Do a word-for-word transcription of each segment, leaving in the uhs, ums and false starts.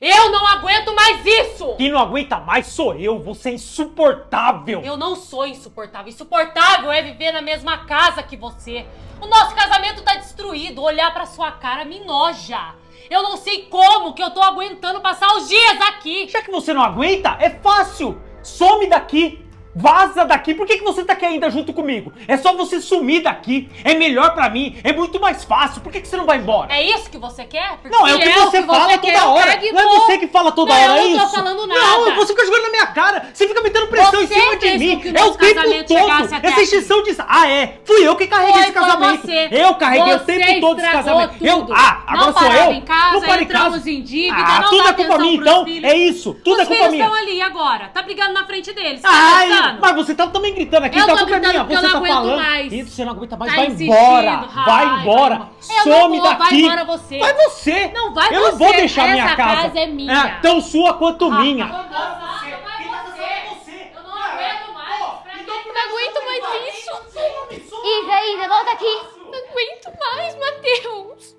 Eu não aguento mais isso! Quem não aguenta mais sou eu, você é insuportável! Eu não sou insuportável. Insuportável é viver na mesma casa que você. O nosso casamento tá destruído. Olhar pra sua cara me noja. Eu não sei como que eu tô aguentando passar os dias aqui. Já que você não aguenta, é fácil! Some daqui! Vaza daqui! Por que, que você tá aqui ainda junto comigo? É só você sumir daqui! É melhor pra mim! É muito mais fácil! Por que, que você não vai embora? É isso que você quer? Porque não, é o que você que fala você toda quer, hora! não é você que fala toda não, hora, é eu não isso! tô falando nada! Não, você fica jogando na minha cara! Você fica metendo pressão você em cima de mim! Que o é o tempo todo! Essa extensão de... Ah, é! Fui eu que carreguei foi, esse casamento! Você. Eu carreguei você o tempo todo esse casamento! Tudo. Eu... Ah, agora não sou eu! Em casa, não para em casa! Entramos em dívida, ah, não tudo dá é culpa minha então! Filhos. É isso! Tudo Os é culpa minha! Os filhos estão ali agora! Tá brigando na frente deles! Tá Ai, pensando? mas você tá também gritando aqui, eu então tô a culpa é minha, porque você eu não tá aguento falando. mais. Isso, você não aguenta mais, Tá vai insistindo. embora, Ai, vai embora, vai some vou, daqui. Vai embora você. Vai você. Não vai eu você. não vou deixar Essa minha casa. casa é minha. É tão sua quanto ah, minha. Não vai você. Eu não aguento mais. Eu não aguento mais isso. Isa, Isa, volta aqui. Não aguento mais, Matheus.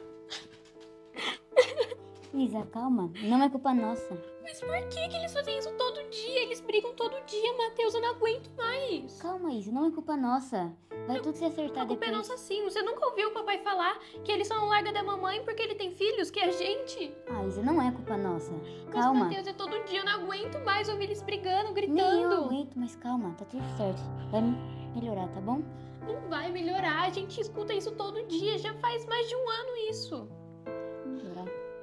Isa, calma, não é culpa nossa. Mas por que, que eles fazem isso todo dia? Eles brigam todo dia, Matheus, eu não aguento mais. Calma, Isa, não é culpa nossa. Vai eu, tudo se acertar a culpa depois. É nossa sim, você nunca ouviu o papai falar que ele só não larga da mamãe porque ele tem filhos, que é a gente? Ah, Isa, não é culpa nossa. Mas, Calma. Matheus, é todo dia, eu não aguento mais ouvir eles brigando, gritando. Nem eu aguento, mas calma, tá tudo certo. Vai melhorar, tá bom? Não vai melhorar, a gente escuta isso todo dia, já faz mais de um ano isso. Melhorar.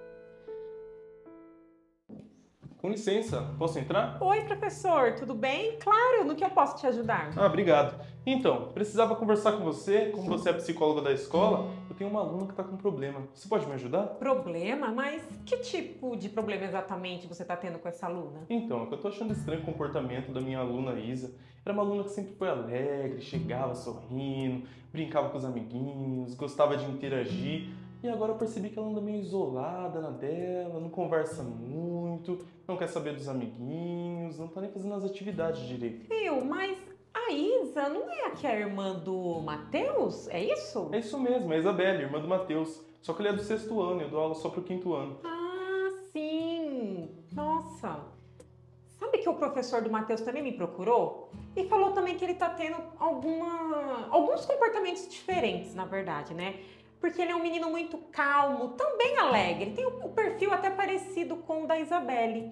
Com licença, posso entrar? Oi, professor, tudo bem? Claro, no que eu posso te ajudar? Ah, obrigado. Então, precisava conversar com você, como você é psicóloga da escola, eu tenho uma aluna que está com problema. Você pode me ajudar? Problema? Mas que tipo de problema exatamente você está tendo com essa aluna? Então, é que eu tô achando estranho o comportamento da minha aluna Isa. Era uma aluna que sempre foi alegre, chegava sorrindo, brincava com os amiguinhos, gostava de interagir. E agora eu percebi que ela anda meio isolada na dela, não conversa muito, não quer saber dos amiguinhos, não tá nem fazendo as atividades direito. Viu, mas a Isa não é a que é a irmã do Matheus? É isso? É isso mesmo, é a Isabelle, irmã do Matheus. Só que ele é do sexto ano, eu dou aula só pro quinto ano. Ah, sim! Nossa! Sabe que o professor do Matheus também me procurou? E falou também que ele tá tendo alguma... alguns comportamentos diferentes, na verdade, né? Porque ele é um menino muito calmo, também alegre. Tem o perfil até parecido com o da Isabelle.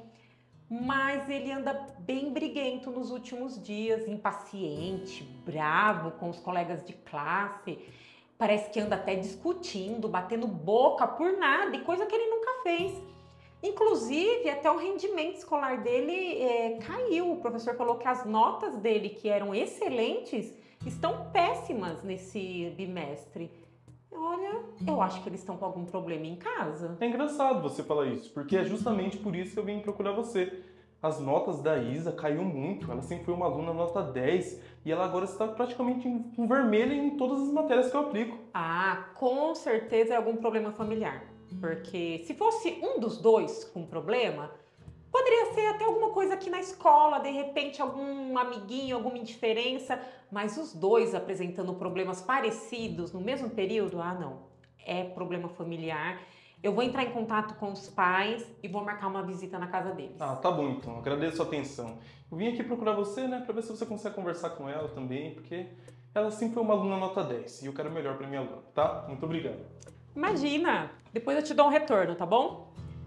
Mas ele anda bem briguento nos últimos dias, impaciente, bravo com os colegas de classe. Parece que anda até discutindo, batendo boca por nada, e coisa que ele nunca fez. Inclusive, até o rendimento escolar dele é, caiu. O professor falou que as notas dele, que eram excelentes, estão péssimas nesse bimestre. Olha, eu acho que eles estão com algum problema em casa. É engraçado você falar isso, porque é justamente por isso que eu vim procurar você. As notas da Isa caiu muito, ela sempre foi uma aluna nota dez e ela agora está praticamente em vermelho em todas as matérias que eu aplico. Ah, com certeza é algum problema familiar. Porque se fosse um dos dois com problema, poderia ser até alguma coisa aqui na escola, de repente algum amiguinho, alguma indiferença, mas os dois apresentando problemas parecidos no mesmo período, ah não, é problema familiar. Eu vou entrar em contato com os pais e vou marcar uma visita na casa deles. Ah, tá bom então, agradeço a atenção. Eu vim aqui procurar você, né, pra ver se você consegue conversar com ela também, porque ela sempre foi uma aluna nota dez e eu quero o melhor pra minha aluna, tá? Muito obrigado. Imagina, depois eu te dou um retorno, tá bom?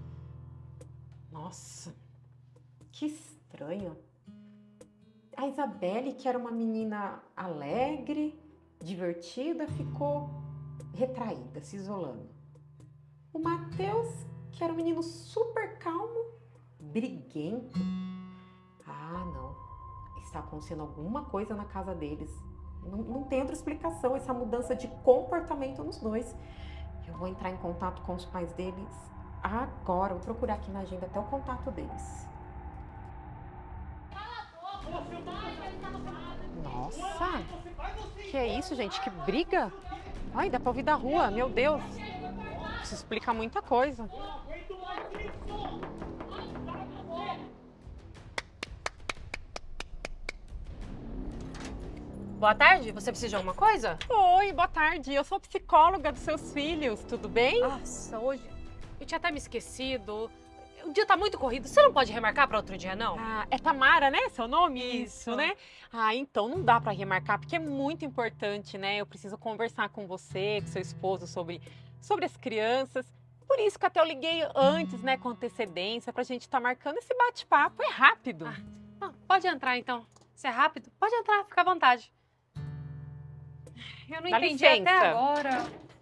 Nossa, que estranho. A Isabelle, que era uma menina alegre, divertida, ficou retraída, se isolando. O Matheus, que era um menino super calmo, briguento. Ah, não. Está acontecendo alguma coisa na casa deles. Não, não tem outra explicação essa mudança de comportamento nos dois. Eu vou entrar em contato com os pais deles agora. Vou procurar aqui na agenda até o contato deles. Nossa! Que é isso, gente? Que briga! Ai, dá pra ouvir da rua, meu Deus! Isso explica muita coisa. Boa tarde, você precisa de alguma coisa? Oi, boa tarde. Eu sou psicóloga dos seus filhos, tudo bem? Nossa, hoje eu tinha até me esquecido. o dia tá muito corrido. Você não pode remarcar pra outro dia, não? Ah, é Tamara, né? Seu nome? Isso. né? Ah, então não dá pra remarcar, porque é muito importante, né? Eu preciso conversar com você, com seu esposo, sobre, sobre as crianças. Por isso que até eu liguei antes, né, com antecedência, pra gente estar marcando esse bate-papo. É rápido. Ah, não, pode entrar, então. Se é rápido, pode entrar, fica à vontade. Eu não Dá entendi licença. até agora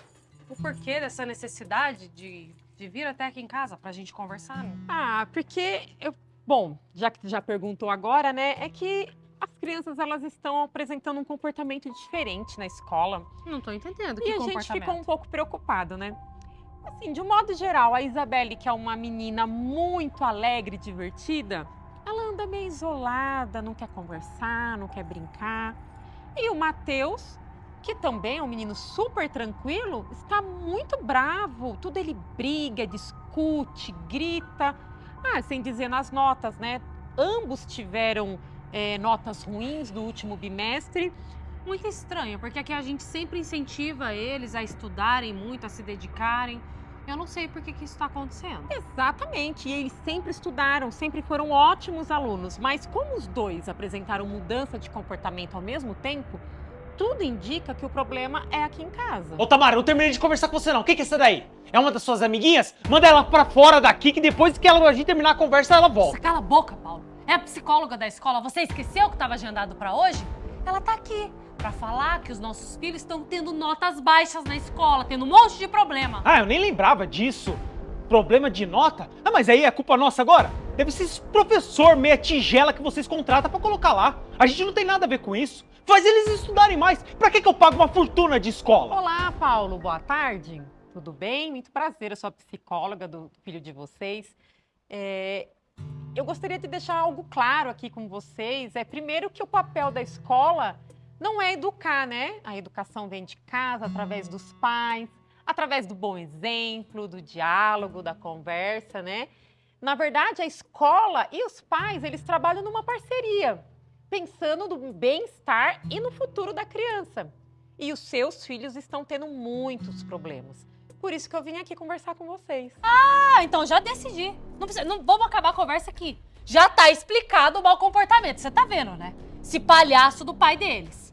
o porquê dessa necessidade de, de vir até aqui em casa pra gente conversar, né? Ah, porque eu, bom, já que tu já perguntou agora, né, é que as crianças elas estão apresentando um comportamento diferente na escola. Não tô entendendo E que a gente comportamento. ficou um pouco preocupado, né? Assim, de um modo geral, a Isabelle, que é uma menina muito alegre e divertida, ela anda meio isolada, não quer conversar, não quer brincar. E o Matheus, que também é um menino super tranquilo, está muito bravo. Tudo ele briga, discute, grita. Ah, sem dizer nas notas, né? Ambos tiveram é, notas ruins no último bimestre. Muito estranho, porque aqui a gente sempre incentiva eles a estudarem muito, a se dedicarem. Eu não sei por que que isso está acontecendo. Exatamente, e eles sempre estudaram, sempre foram ótimos alunos, mas como os dois apresentaram mudança de comportamento ao mesmo tempo, tudo indica que o problema é aqui em casa. Ô Tamara, eu não terminei de conversar com você não. O que que é essa daí? É uma das suas amiguinhas? Manda ela pra fora daqui, que depois que ela, a gente terminar a conversa, ela volta. Nossa, cala a boca, Paulo. É a psicóloga da escola. Você esqueceu que estava agendado para hoje? Ela tá aqui para falar que os nossos filhos estão tendo notas baixas na escola, tendo um monte de problema. Ah, eu nem lembrava disso. Problema de nota? Ah, mas aí é culpa nossa agora? Deve ser esse professor meia tigela que vocês contratam pra colocar lá. A gente não tem nada a ver com isso. Faz eles estudarem mais. Pra que que eu pago uma fortuna de escola? Olá, Paulo, boa tarde. Tudo bem? Muito prazer, eu sou a psicóloga do filho de vocês. É, eu gostaria de deixar algo claro aqui com vocês. É primeiro que o papel da escola não é educar, né? A educação vem de casa, através dos pais, através do bom exemplo, do diálogo, da conversa, né? Na verdade, a escola e os pais, eles trabalham numa parceria, pensando no bem-estar e no futuro da criança. E os seus filhos estão tendo muitos problemas. Por isso que eu vim aqui conversar com vocês. Ah, então já decidi. Não, precisa, não vamos acabar a conversa aqui. Já tá explicado o mau comportamento. Você tá vendo, né? Esse palhaço do pai deles.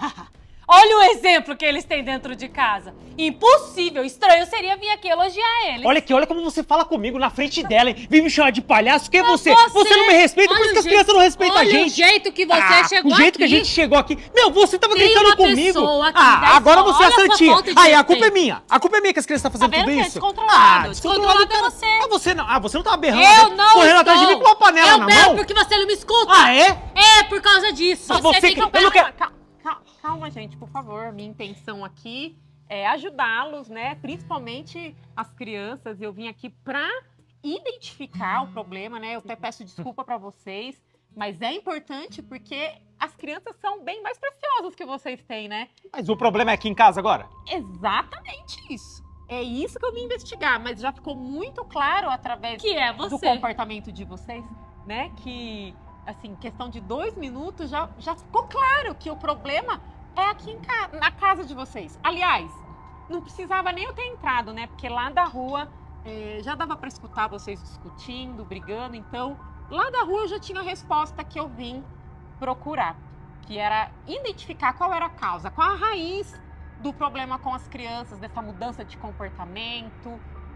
Olha o exemplo que eles têm dentro de casa. Impossível, estranho seria vir aqui elogiar eles. Olha aqui, olha como você fala comigo na frente dela, hein? Vem me chamar de palhaço, quem é Mas você? você- Você não me respeita, por olha isso que o as jeito- crianças não respeitam a olha gente. o jeito que você Ah, chegou o jeito que a aqui. gente chegou aqui. Meu, você tava Tem gritando uma comigo. pessoa aqui Ah, da agora escola, você é a olha a sua santinha. falta de Aí, a culpa é respeito. minha. A culpa é minha que as crianças estão Tá fazendo vendo tudo que é isso. descontrolado? Ah, Descontrolado é pera- você. Ah, você não, ah, você não tava berrando. Eu né? não Correndo atrás de mim estou. com uma panela Eu na berro mão. porque você não me escuta. Ah, é? É por causa disso. Ah, você fica que- eu não quero- Calma, calma, calma, gente, por favor. Minha intenção aqui é ajudá-los, né? Principalmente as crianças. Eu vim aqui para identificar o problema, né? Eu até peço desculpa para vocês, mas é importante porque as crianças são bem mais preciosas que vocês têm, né? Mas o problema é aqui em casa agora? Exatamente isso. É isso que eu vim investigar, mas já ficou muito claro através Que é do você. comportamento de vocês, né? Que, assim, questão de dois minutos já, já ficou claro que o problema é aqui em ca- na casa de vocês. Aliás, não precisava nem eu ter entrado, né? Porque lá da rua eh, já dava para escutar vocês discutindo, brigando. Então, lá da rua eu já tinha a resposta que eu vim procurar, que era identificar qual era a causa, qual a raiz do problema com as crianças, dessa mudança de comportamento,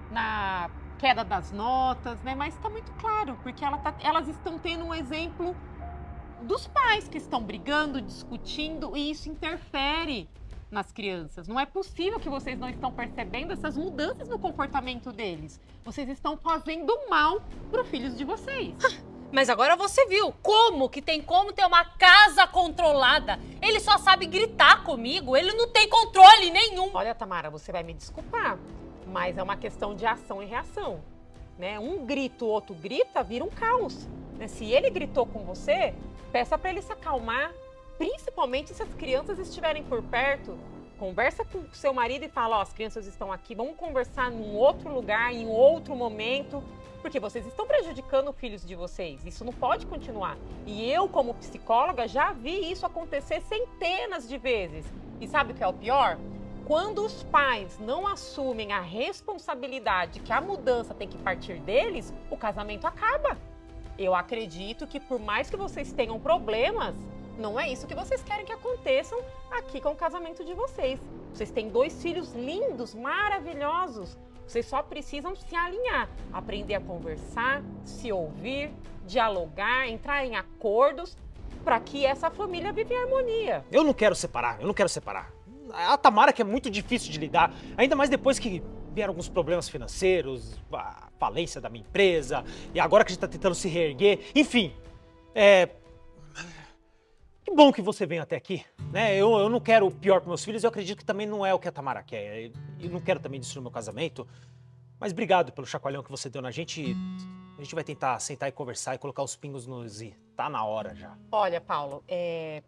na queda das notas, né? Mas está muito claro, porque ela tá- elas estão tendo um exemplo dos pais que estão brigando, discutindo, e isso interfere nas crianças. Não é possível que vocês não estão percebendo essas mudanças no comportamento deles. Vocês estão fazendo mal para os filhos de vocês. Mas agora você viu como que tem como ter uma casa controlada. Ele só sabe gritar comigo, ele não tem controle nenhum. Olha, Tamara, você vai me desculpar, mas é uma questão de ação e reação, né? Um grita, o outro grita, vira um caos, né? Se ele gritou com você, peça para ele se acalmar, principalmente se as crianças estiverem por perto. Conversa com o seu marido e fala, ó, as crianças estão aqui, vamos conversar num outro lugar, em outro momento, porque vocês estão prejudicando os filhos de vocês. Isso não pode continuar. E eu, como psicóloga, já vi isso acontecer centenas de vezes. E sabe o que é o pior? quando os pais não assumem a responsabilidade que a mudança tem que partir deles, o casamento acaba. Eu acredito que por mais que vocês tenham problemas, não é isso que vocês querem que aconteçam aqui com o casamento de vocês. Vocês têm dois filhos lindos, maravilhosos. Vocês só precisam se alinhar, aprender a conversar, se ouvir, dialogar, entrar em acordos para que essa família viva em harmonia. Eu não quero separar, eu não quero separar. A Tamara que é muito difícil de lidar, ainda mais depois que vieram alguns problemas financeiros, a falência da minha empresa, e agora que a gente tá tentando se reerguer, enfim. É... Que bom que você veio até aqui, né? Eu, eu não quero o pior para meus filhos, eu acredito que também não é o que a Tamara quer. Eu não quero também destruir meu casamento, mas obrigado pelo chacoalhão que você deu na gente. A gente vai tentar sentar e conversar e colocar os pingos nos i. Tá na hora já. Olha, Paulo, é...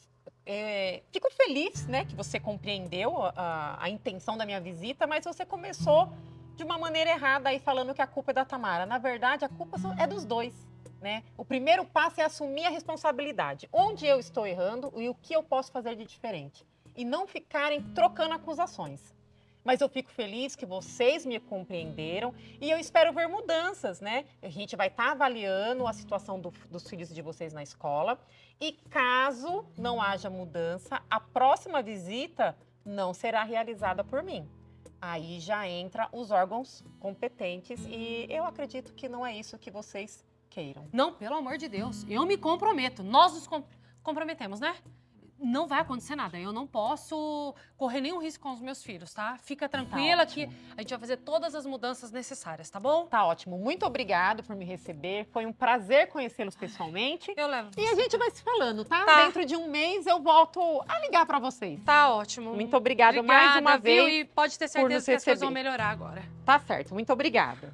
É... fico feliz, né, que você compreendeu a, a intenção da minha visita, mas você começou de uma maneira errada aí falando que a culpa é da Tamara. Na verdade, a culpa é dos dois. Né? O primeiro passo é assumir a responsabilidade. Onde eu estou errando e o que eu posso fazer de diferente. E não ficarem trocando acusações. Mas eu fico feliz que vocês me compreenderam e eu espero ver mudanças, né? A gente vai estar avaliando a situação do, dos filhos de vocês na escola. E caso não haja mudança, a próxima visita não será realizada por mim. Aí já entra os órgãos competentes e eu acredito que não é isso que vocês queiram. Não, pelo amor de Deus, eu me comprometo, nós nos com comprometemos, né? Não vai acontecer nada, eu não posso correr nenhum risco com os meus filhos, tá? Fica tranquila que a gente vai fazer todas as mudanças necessárias, tá bom? Tá ótimo, muito obrigado por me receber, foi um prazer conhecê-los pessoalmente. Eu levo E a gente vai se falando, tá? Tá. Dentro de um mês eu volto a ligar pra vocês. Tá ótimo. Muito obrigada, Obrigada mais uma viu? vez. E pode ter por certeza nos que as coisas receber. vão melhorar agora. Tá certo, muito obrigada.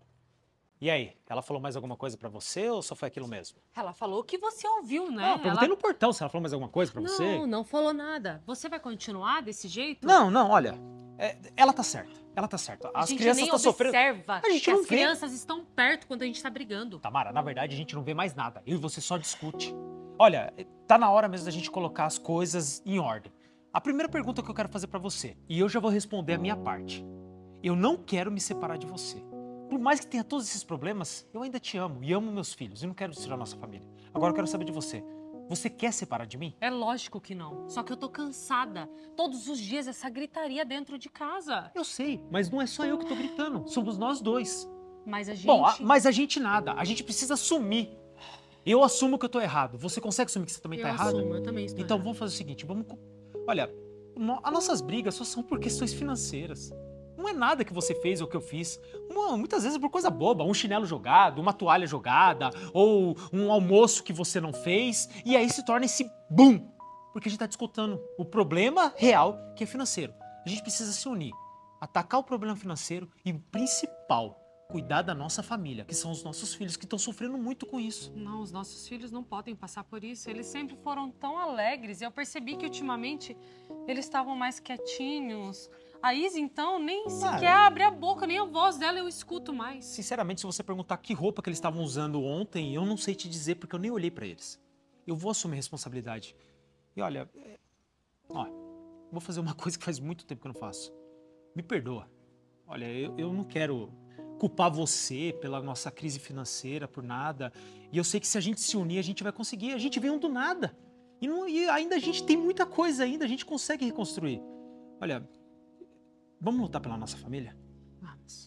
E aí, ela falou mais alguma coisa pra você ou só foi aquilo mesmo? Ela falou que você ouviu, né? Não, eu perguntei Ela... no portão se ela falou mais alguma coisa pra você. Não, não falou nada. Você vai continuar desse jeito? Não, não, olha, é, ela tá certa, ela tá certa. A As gente crianças nem estão sofrendo. observa A gente que não as vê. crianças estão perto quando a gente tá brigando. Tamara, na verdade a gente não vê mais nada. Eu e você só discute. Olha, tá na hora mesmo da gente colocar as coisas em ordem. A primeira pergunta que eu quero fazer pra você, e eu já vou responder a minha parte. Eu não quero me separar de você. Por mais que tenha todos esses problemas, eu ainda te amo e amo meus filhos. E não quero destruir a nossa família. Agora eu quero saber de você. Você quer separar de mim? É lógico que não. Só que eu tô cansada. Todos os dias essa gritaria dentro de casa. Eu sei, mas não é só eu que tô gritando. Somos nós dois. Mas a gente... Bom, a, mas a gente nada. A gente precisa assumir. Eu assumo que eu tô errado. Você consegue assumir que você também eu tá errado? assumo, eu também estou Então errada. vamos fazer o seguinte, vamos... Olha, no- as nossas brigas só são por questões financeiras. Não é nada que você fez ou que eu fiz. Uma- muitas vezes é por coisa boba. Um chinelo jogado, uma toalha jogada, ou um almoço que você não fez. E aí se torna esse boom. Porque a gente tá discutindo o problema real, que é financeiro. A gente precisa se unir. Atacar o problema financeiro e o principal, cuidar da nossa família, que são os nossos filhos, que estão sofrendo muito com isso. Não, os nossos filhos não podem passar por isso. Eles sempre foram tão alegres. E eu percebi que ultimamente eles estavam mais quietinhos. A Isa, então, nem sequer abre a boca, nem a voz dela eu escuto mais. Sinceramente, se você perguntar que roupa que eles estavam usando ontem, eu não sei te dizer porque eu nem olhei pra eles. Eu vou assumir a responsabilidade. E olha, é... ó, vou fazer uma coisa que faz muito tempo que eu não faço. Me perdoa. Olha, eu, eu não quero culpar você pela nossa crise financeira, por nada. E eu sei que se a gente se unir, a gente vai conseguir. A gente veio do nada. E, não, e ainda a gente tem muita coisa ainda, a gente consegue reconstruir. Olha, vamos lutar pela nossa família? Vamos.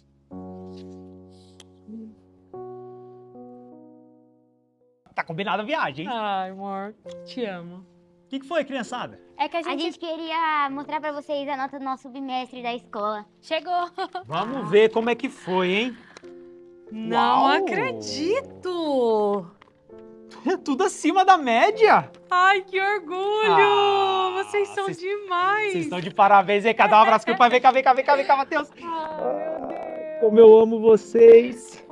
Tá combinada a viagem, hein? Ai, amor, te amo. O que, que foi, criançada? É que a gente... a gente queria mostrar pra vocês a nota do nosso bimestre da escola. Chegou! Vamos ver como é que foi, hein? Não Uau! acredito! Tudo acima da média! Ai, que orgulho! Ah, vocês são vocês- demais! Vocês estão de parabéns, hein? Cada um abraço pro pai. Vem cá, vem cá, vem cá, vem cá, Matheus. Como eu amo vocês.